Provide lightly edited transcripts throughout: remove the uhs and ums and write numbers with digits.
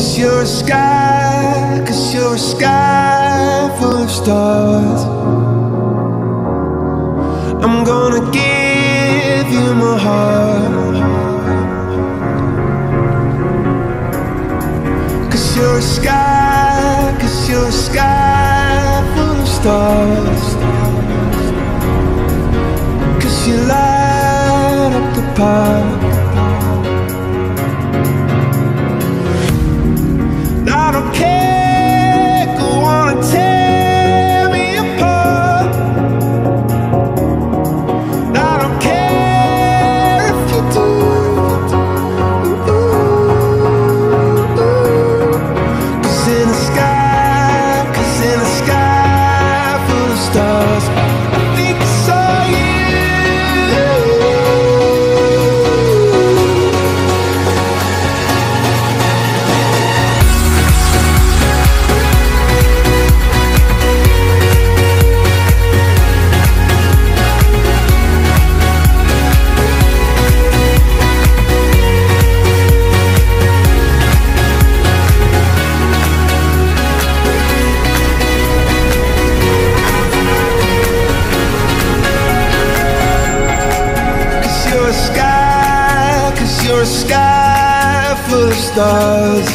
you're a sky, 'cause you're a sky full of stars. I'm gonna give you my heart, 'cause you're a sky, 'cause you're a sky full of stars. 'Cause you light up the park. I don't care, go on and tear me apart. I don't care if you do. 'Cause in the sky, 'cause in the sky full of stars, I think I saw you. You're a sky full of stars.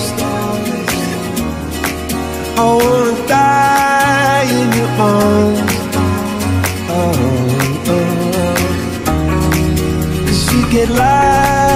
I wanna die in your arms. Oh, oh. 'Cause you get light